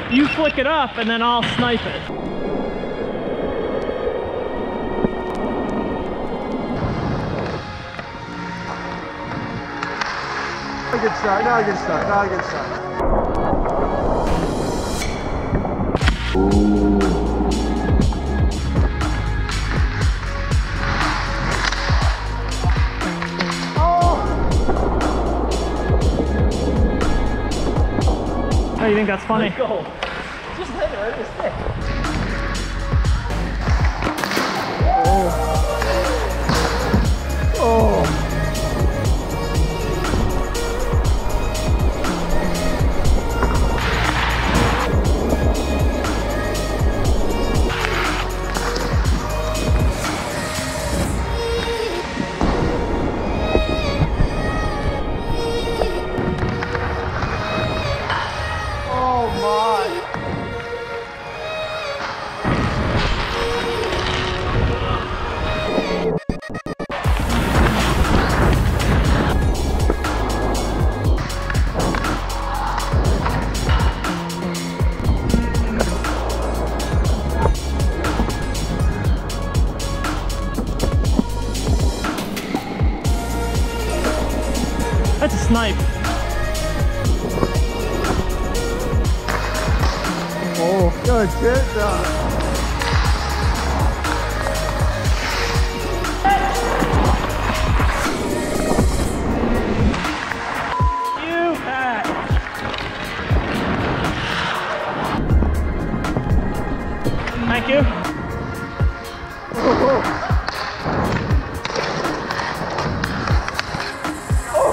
You flick it up and then I'll snipe it. Now a good start, now a good start, now a good start. Oh, you think that's funny? Let's go. Just hit it right in the stick. Oh. Oh. That's a snipe. Oh, good shit, dog. You hat. Thank you. Oh. Oh.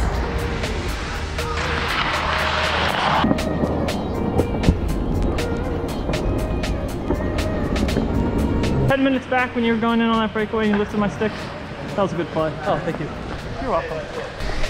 10 minutes back when you were going in on that breakaway and you lifted my stick. That was a good play. Oh, thank you. You're welcome.